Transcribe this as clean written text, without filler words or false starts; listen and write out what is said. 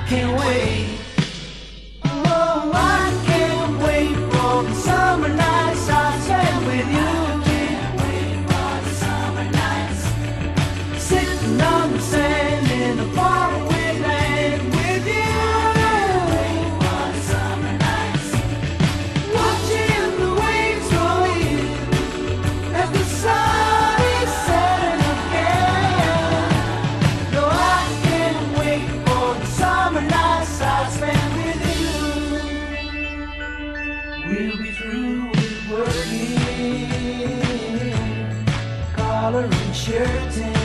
can't wait. Oh, I can't wait for the summer nights I spend with you. Can't wait for the summer nights, sitting on the sand in a faraway land with you. Can't wait for the summer nights, watching the waves roll in as the sun is setting again. No, I can't wait for the summer nights I spend with you. We'll be through with working, collar and shirt.